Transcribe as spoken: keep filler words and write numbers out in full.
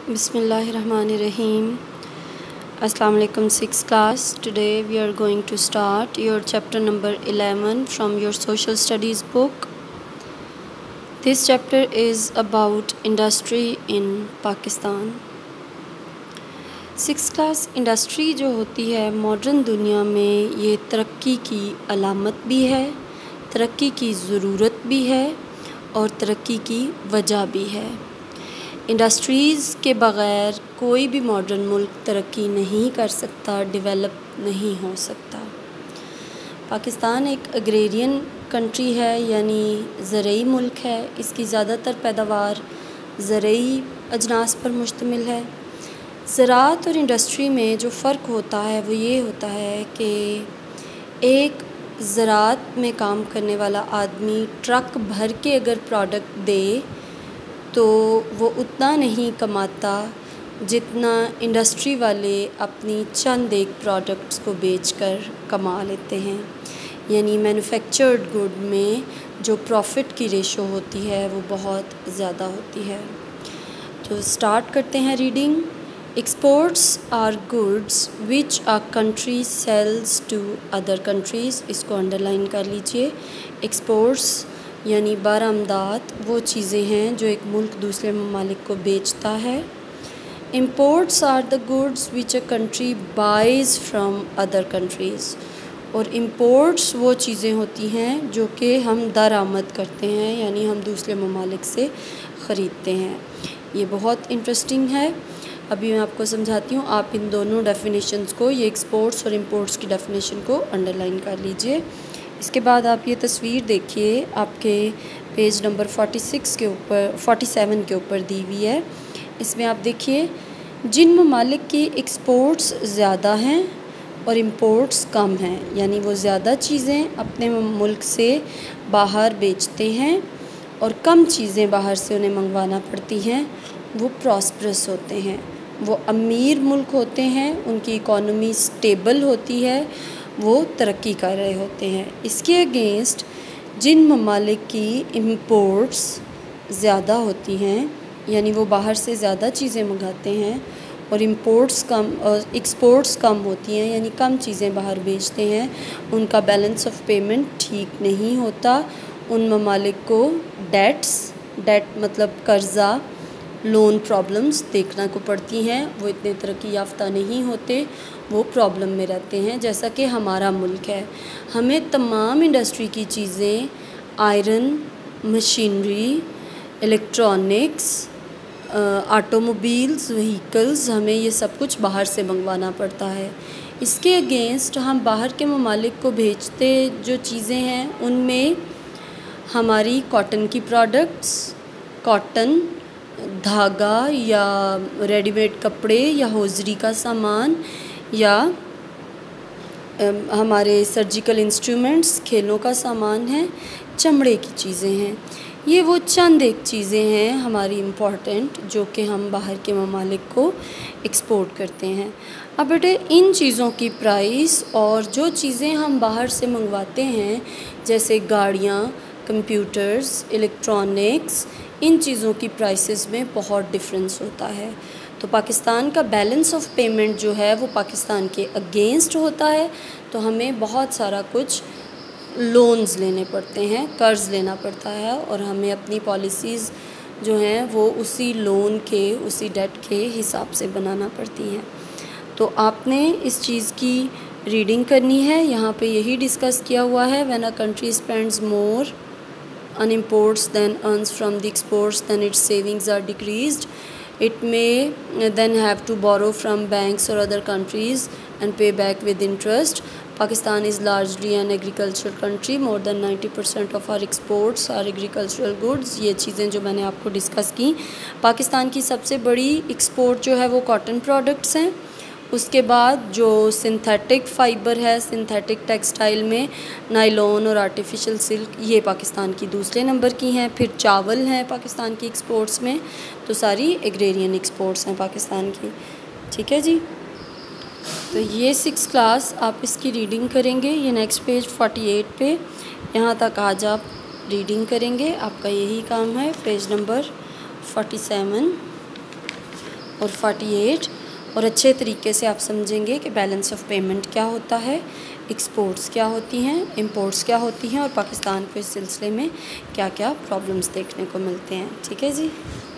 Bismillahirrahmanirrahim. Assalamu alaikum sixth class. Today we are going to start your chapter number eleven from your social studies book. This chapter is about industry in Pakistan. Six class industry जो होती है modern दुनिया में ये तरक्की की अलामत भी है, तरक्की की ज़रूरत भी है और तरक्की की वजह भी है। इंडस्ट्रीज़ के बग़ैर कोई भी मॉडर्न मुल्क तरक्की नहीं कर सकता, डेवलप नहीं हो सकता। पाकिस्तान एक एग्रेरियन कंट्री है, यानी ज़रई मुल्क है। इसकी ज़्यादातर पैदावार ज़रई अजनास पर मुश्तमिल है। ज़राअत और इंडस्ट्री में जो फ़र्क होता है वो ये होता है कि एक ज़राअत में काम करने वाला आदमी ट्रक भर के अगर प्रोडक्ट दे तो वो उतना नहीं कमाता जितना इंडस्ट्री वाले अपनी चंद एक प्रोडक्ट्स को बेचकर कमा लेते हैं। यानी मैन्युफैक्चर्ड गुड में जो प्रॉफिट की रेशो होती है वो बहुत ज़्यादा होती है। तो स्टार्ट करते हैं reading. Exports are goods which a country sells to other countries. इसको अंडरलाइन कर लीजिए। एक्सपोर्ट्स यानी बरामदात वो चीज़ें हैं जो एक मुल्क दूसरे ममालिक को बेचता है। Imports are the goods which a country buys from other countries. और इम्पोर्ट्स वो चीज़ें होती हैं जो कि हम दरामद करते हैं, यानी हम दूसरे ममालिक से ख़रीदते हैं। ये बहुत इंटरेस्टिंग है। अभी मैं आपको समझाती हूँ। आप इन दोनों डेफिनेशंस को, ये एक्सपोर्ट्स और इम्पोर्ट्स की डेफिनेशन को अंडरलाइन कर लीजिए। इसके बाद आप ये तस्वीर देखिए, आपके पेज नंबर छियालीस के ऊपर सैंतालीस के ऊपर दी हुई है। इसमें आप देखिए जिन ममालिक की एक्सपोर्ट्स ज़्यादा हैं और इम्पोर्ट्स कम हैं, यानी वो ज़्यादा चीज़ें अपने मुल्क से बाहर बेचते हैं और कम चीज़ें बाहर से उन्हें मंगवाना पड़ती हैं, वो प्रॉस्परस होते हैं, वो अमीर मुल्क होते हैं, उनकी इकॉनमी स्टेबल होती है, वो तरक्की कर रहे होते हैं। इसके अगेंस्ट जिन ममालिक की इम्पोर्ट्स ज़्यादा होती हैं, यानी वो बाहर से ज़्यादा चीज़ें मंगाते हैं और इम्पोर्ट्स कम और एक्सपोर्ट्स कम होती हैं, यानी कम चीज़ें बाहर बेचते हैं, उनका बैलेंस ऑफ पेमेंट ठीक नहीं होता। उन ममालिक को डेट्स डेट मतलब कर्ज़ा, लोन प्रॉब्लम्स देखना को पड़ती हैं। वो इतने तरक्की याफ्ता नहीं होते, वो प्रॉब्लम में रहते हैं, जैसा कि हमारा मुल्क है। हमें तमाम इंडस्ट्री की चीज़ें, iron, machinery, electronics, automobiles, vehicles, हमें ये सब कुछ बाहर से मंगवाना पड़ता है। इसके अगेंस्ट हम बाहर के ममालिक को भेजते जो चीज़ें हैं उनमें हमारी कॉटन की प्रोडक्ट्स, कॉटन, धागा या रेडीमेड कपड़े या हौजरी का सामान या हमारे सर्जिकल इंस्ट्रूमेंट्स, खेलों का सामान है, चमड़े की चीज़ें हैं। ये वो चंद एक चीज़ें हैं हमारी इम्पॉर्टेंट जो कि हम बाहर के ममालिक को एक्सपोर्ट करते हैं। अब बेटे इन चीज़ों की प्राइस और जो चीज़ें हम बाहर से मंगवाते हैं जैसे गाड़ियाँ, कंप्यूटर्स, इलेक्ट्रॉनिक्स, इन चीज़ों की प्राइसेस में बहुत डिफरेंस होता है। तो पाकिस्तान का बैलेंस ऑफ पेमेंट जो है वो पाकिस्तान के अगेंस्ट होता है, तो हमें बहुत सारा कुछ लोन्स लेने पड़ते हैं, कर्ज़ लेना पड़ता है और हमें अपनी पॉलिसीज़ जो हैं वो उसी लोन के, उसी डेट के हिसाब से बनाना पड़ती हैं। तो आपने इस चीज़ की रीडिंग करनी है। यहाँ पे यही डिस्कस किया हुआ है। When a country spends more on imports then earns from the exports, then its savings are decreased. It may then have to borrow from banks or other countries and pay back with interest. Pakistan is largely an agricultural country. More than ninety percent of our exports are agricultural goods. ये चीज़ें जो मैंने आपको discuss की। पाकिस्तान की सबसे बड़ी export जो है वो कॉटन प्रोडक्ट्स हैं। उसके बाद जो सिंथेटिक फ़ाइबर है, सिंथेटिक टेक्सटाइल में नायलॉन और आर्टिफिशियल सिल्क, ये पाकिस्तान की दूसरे नंबर की हैं। फिर चावल हैं पाकिस्तान की एक्सपोर्ट्स में। तो सारी एग्रेरियन एक्सपोर्ट्स हैं पाकिस्तान की। ठीक है जी। तो ये सिक्स क्लास आप इसकी रीडिंग करेंगे। ये नेक्स्ट पेज अड़तालीस पे यहाँ तक आज आप रीडिंग करेंगे। आपका यही काम है। पेज नंबर सैंतालीस और फोर्टी एट, और अच्छे तरीके से आप समझेंगे कि बैलेंस ऑफ पेमेंट क्या होता है, एक्सपोर्ट्स क्या होती हैं, इंपोर्ट्स क्या होती हैं, और पाकिस्तान को इस सिलसिले में क्या क्या प्रॉब्लम्स देखने को मिलते हैं। ठीक है जी।